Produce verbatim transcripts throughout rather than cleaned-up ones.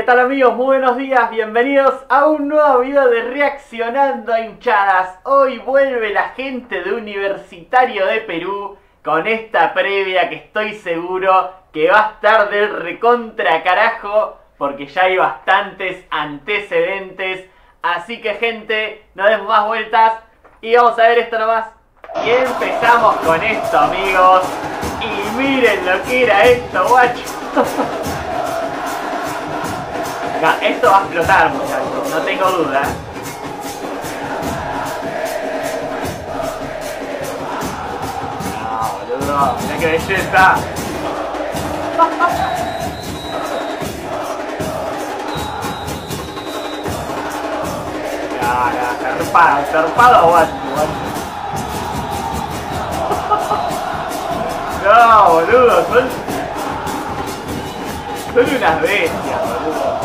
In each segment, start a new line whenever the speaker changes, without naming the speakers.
tal amigos? Muy buenos días, bienvenidos a un nuevo video de Reaccionando a Hinchadas. Hoy vuelve la gente de Universitario de Perú con esta previa que estoy seguro que va a estar del recontra carajo, porque ya hay bastantes antecedentes. Así que gente, no demos más vueltas y vamos a ver esto nomás. Y empezamos con esto amigos. Y miren lo que era esto, guacho. No, esto va a explotar, muchachos, no tengo duda. No, boludo, mirá qué belleza. No, no, zarpado, zarpado, guacho, guacho. No, boludo, son... Son unas bestias, boludo.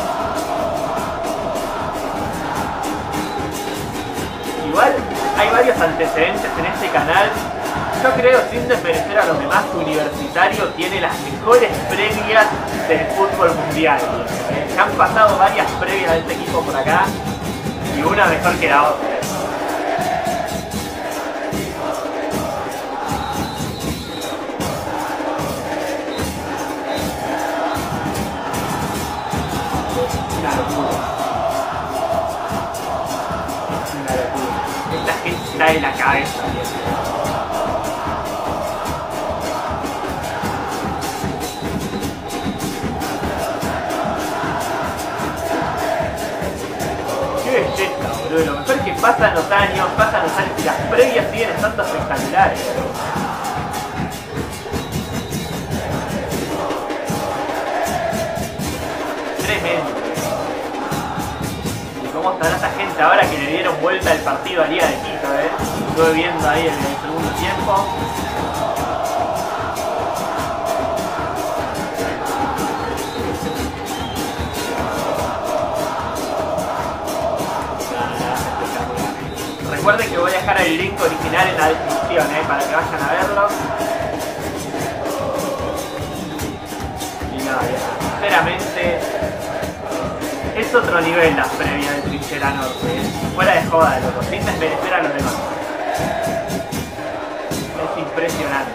Igual hay varios antecedentes en este canal. Yo creo, sin desmerecer a los demás, que Universitario tiene las mejores previas del fútbol mundial. Eh, han pasado varias previas de este equipo por acá y una mejor que la otra. Una locura. Una locura. Esta gente está en la cabeza, tío. Qué belleza, boludo. Lo mejor es que pasan los años, pasan los años y las previas siguen estando espectaculares. Tremendo. ¿Cómo estará esa gente ahora que le dieron vuelta el partido a Liga de Quito, eh? Estuve viendo ahí en el segundo tiempo. Recuerden que voy a dejar el link original en la descripción, eh, para que vayan a verlo. Y nada, sinceramente... es otro nivel las previas de Trinchera Norte, ¿eh? Fuera de joda, loco, sin desmerecer a los demás. Es impresionante.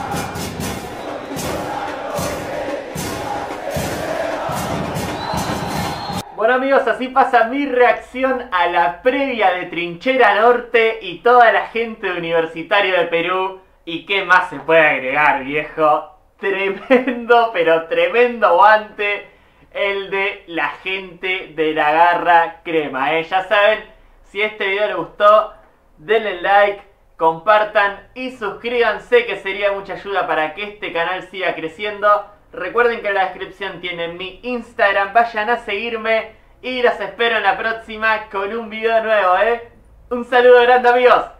Bueno amigos, así pasa mi reacción a la previa de Trinchera Norte y toda la gente de Universitario de Perú. ¿Y qué más se puede agregar, viejo? Tremendo, pero tremendo guante el de la gente de la Garra Crema, ¿eh? Ya saben, si este video les gustó, denle like, compartan y suscríbanse, que sería mucha ayuda para que este canal siga creciendo. Recuerden que en la descripción tienen mi Instagram, vayan a seguirme y los espero en la próxima con un video nuevo, ¿eh? Un saludo grande amigos.